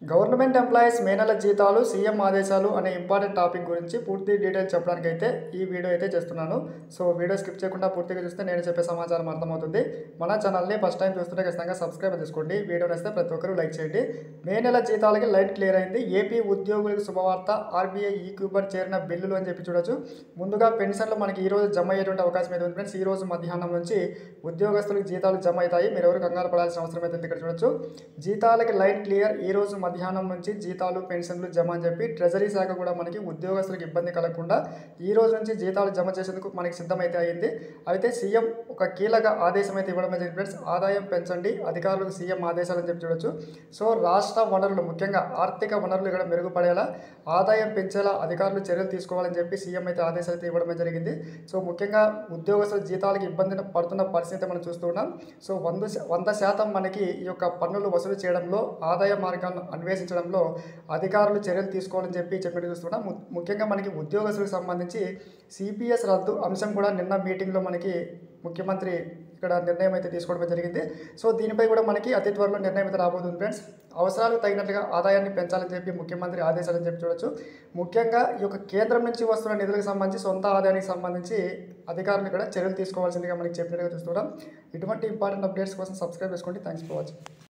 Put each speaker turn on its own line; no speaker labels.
Government employees మే నెల జీతాలు CM ఆదేశాలు అనే ఇంపార్టెంట్ టాపిక్ గురించి పూర్తి డీటెయిల్స్ చెప్పడానికి అయితే ఈ వీడియో అయితే చేస్తున్నాను. సో వీడియో స్కిప్ చేయకుండా పూర్తిగా చూస్తే నేను చెప్పే సమాచారం అర్థమవుతుంది. మన ఛానల్ని ఫస్ట్ టైం చూస్తుంటే ఖచ్చితంగా సబ్స్క్రైబ్ చేసుకోండి. వీడియో నచ్చితే ప్రతి ఒక్కరూ లైక్ చేయండి. మే నెల జీతాలకి లైన్ క్లియర్ అయింది. ఏపీ ఉద్యోగులకు శుభవార్త. ఆర్బీఐ ఈక్యూబర్ చేరిన బిల్లులు అని చెప్పి చూడొచ్చు. ముందుగా పెన్షన్లు మనకి ఈ రోజు జమ అయ్యేటువంటి అవకాశం అయితే ఉంది ఫ్రెండ్స్. ఈ రోజు మధ్యాహ్నం నుంచి ఉద్యోగస్తులకు జీతాలు జమ అవుతాయి. మీరు ఎవరు కంగారు పడాల్సిన అవసరం అయితే ఇక్కడ చూడొచ్చు. జీతాలకి లైన్ క్లియర్. ఈ రోజు మధ్యాహ్నం నుంచి జీతాలు పెన్షన్లు జమ అని చెప్పి ట్రెజరీ శాఖ కూడా మనకి ఉద్యోగస్తులకు ఇబ్బంది కలగకుండా ఈ రోజు నుంచి జీతాలు జమ చేసేందుకు మనకి సిద్ధమైతే అయింది. అయితే సీఎం ఒక కీలక ఆదేశం అయితే ఇవ్వడం జరిగింది ఫ్రెండ్స్. ఆదాయం పెంచండి, అధికారులకు సీఎం ఆదేశాలు అని చెప్పి చూడొచ్చు. సో రాష్ట్ర వనరులు, ముఖ్యంగా ఆర్థిక వనరులు ఇక్కడ మెరుగుపడేలా, ఆదాయం పెంచేలా అధికారులు చర్యలు తీసుకోవాలని చెప్పి సీఎం అయితే ఆదేశాలు అయితే ఇవ్వడం జరిగింది. సో ముఖ్యంగా ఉద్యోగస్తుల జీతాలకు ఇబ్బంది పడుతున్న పరిస్థితి మనం చూస్తూ ఉన్నాం. సో 100% మనకి ఈ యొక్క పన్నులు వసూలు చేయడంలో, ఆదాయ మార్గాలను అన్వేషించడంలో అధికారులు చర్యలు తీసుకోవాలని చెప్పి చూస్తున్నాం. ముఖ్యంగా మనకి ఉద్యోగస్తులకు సంబంధించి సిపిఎస్ రద్దు అంశం కూడా నిన్న మీటింగ్లో మనకి ముఖ్యమంత్రి ఇక్కడ నిర్ణయం అయితే తీసుకోవడం జరిగింది. సో దీనిపై కూడా మనకి అతి త్వరలో నిర్ణయం అయితే రాబోతుంది ఫ్రెండ్స్. అవసరాలకు తగినట్లుగా ఆదాయాన్ని పెంచాలని చెప్పి ముఖ్యమంత్రి ఆదేశాలని చెప్పి చూడొచ్చు. ముఖ్యంగా ఈ యొక్క కేంద్రం నుంచి వస్తున్న నిధులకు సంబంధించి, సొంత ఆదాయానికి సంబంధించి అధికారులు ఇక్కడ చర్యలు తీసుకోవాల్సిందిగా మనకి చెప్పినట్టుగా చూస్తున్నాం. ఇటువంటి ఇంపార్టెంట్ అప్డేట్స్ కోసం సబ్స్క్రైబ్ చేసుకోండి. Thanks for watching.